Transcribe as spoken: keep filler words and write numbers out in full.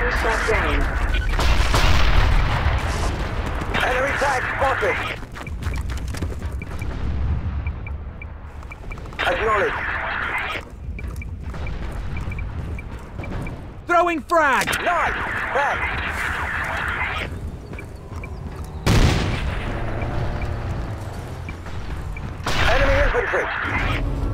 System shut down. Enemy tag spotted. Acknowledged. Throwing frag! Nice! Thanks. Enemy infantry.